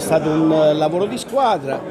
stato un lavoro di squadra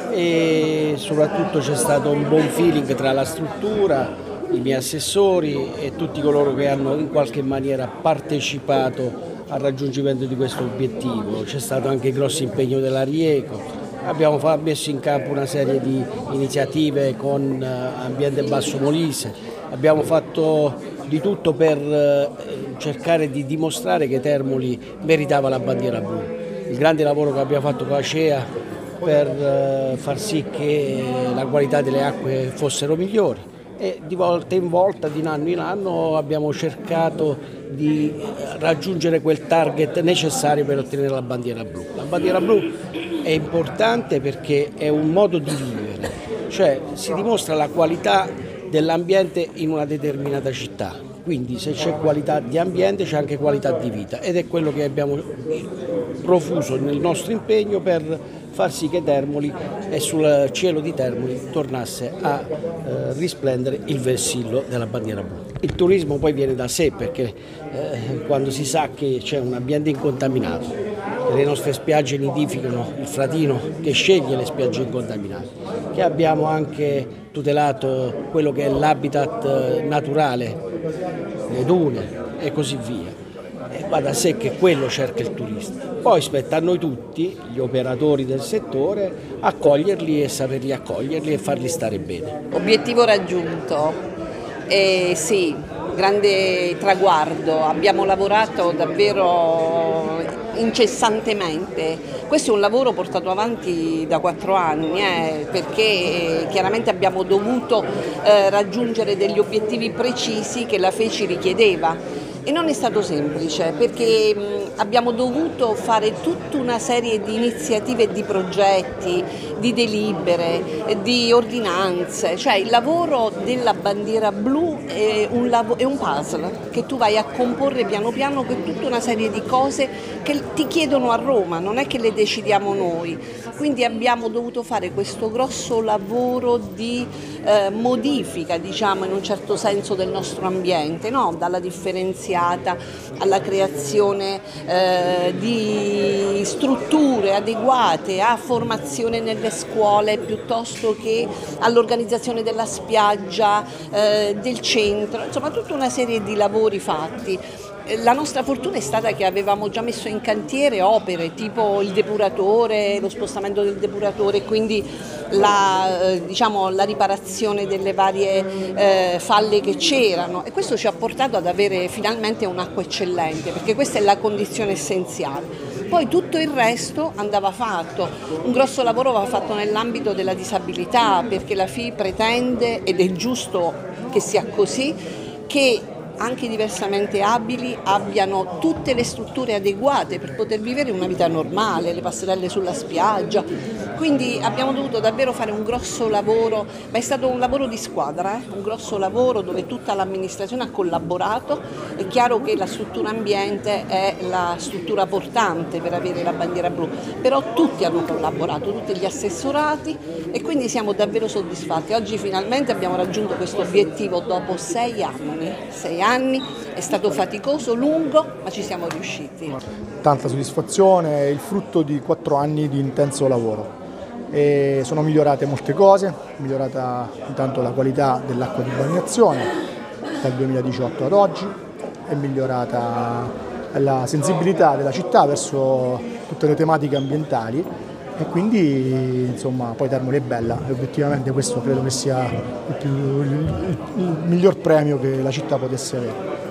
e soprattutto c'è stato un buon feeling tra la struttura, i miei assessori e tutti coloro che hanno in qualche maniera partecipato al raggiungimento di questo obiettivo. C'è stato anche il grosso impegno della Rieco, abbiamo messo in campo una serie di iniziative con Ambiente Basso Molise, abbiamo fatto di tutto per cercare di dimostrare che Termoli meritava la bandiera blu. Il grande lavoro che abbiamo fatto con Acea per far sì che la qualità delle acque fossero migliori e di volta in volta, di anno in anno, abbiamo cercato di raggiungere quel target necessario per ottenere la bandiera blu. La bandiera blu è importante perché è un modo di vivere, cioè si dimostra la qualità dell'ambiente in una determinata città, quindi se c'è qualità di ambiente c'è anche qualità di vita ed è quello che abbiamo profuso nel nostro impegno per far sì che Termoli e sul cielo di Termoli tornasse a risplendere il vessillo della bandiera blu. Il turismo poi viene da sé perché quando si sa che c'è un ambiente incontaminato, che le nostre spiagge nidificano il fratino che sceglie le spiagge incontaminate, che abbiamo anche tutelato quello che è l'habitat naturale, le dune e così via. E va da sé che quello cerca il turista. Poi spetta a noi tutti, gli operatori del settore, accoglierli e saperli accoglierli e farli stare bene. Obiettivo raggiunto, sì, grande traguardo, abbiamo lavorato davvero incessantemente. Questo è un lavoro portato avanti da 4 anni perché chiaramente abbiamo dovuto raggiungere degli obiettivi precisi che la FECI richiedeva. E non è stato semplice perché abbiamo dovuto fare tutta una serie di iniziative e di progetti, di delibere, di ordinanze, cioè il lavoro della bandiera blu è un puzzle che tu vai a comporre piano piano con tutta una serie di cose che ti chiedono a Roma, non è che le decidiamo noi. Quindi abbiamo dovuto fare questo grosso lavoro di modifica, diciamo in un certo senso, del nostro ambiente, no? Dalla differenziata alla creazione di strutture adeguate a formazione nelle scuole piuttosto che all'organizzazione della spiaggia, del centro, insomma tutta una serie di lavori fatti. La nostra fortuna è stata che avevamo già messo in cantiere opere tipo il depuratore, lo spostamento del depuratore, quindi la riparazione delle varie falle che c'erano e questo ci ha portato ad avere finalmente un'acqua eccellente perché questa è la condizione essenziale. Poi tutto il resto andava fatto, un grosso lavoro va fatto nell'ambito della disabilità perché la FI pretende, ed è giusto che sia così, che anche diversamente abili abbiano tutte le strutture adeguate per poter vivere una vita normale, le passerelle sulla spiaggia, quindi abbiamo dovuto davvero fare un grosso lavoro, ma è stato un lavoro di squadra, un grosso lavoro dove tutta l'amministrazione ha collaborato. È chiaro che la struttura ambiente è la struttura portante per avere la bandiera blu, però tutti hanno collaborato, tutti gli assessorati e quindi siamo davvero soddisfatti. Oggi finalmente abbiamo raggiunto questo obiettivo dopo 6 anni. 6 anni, è stato faticoso, lungo, ma ci siamo riusciti. Tanta soddisfazione, è il frutto di 4 anni di intenso lavoro. E sono migliorate molte cose, è migliorata intanto la qualità dell'acqua di bagnazione dal 2018 ad oggi, è migliorata la sensibilità della città verso tutte le tematiche ambientali e quindi insomma poi Termoli è bella e obiettivamente questo credo che sia il miglior premio che la città potesse avere.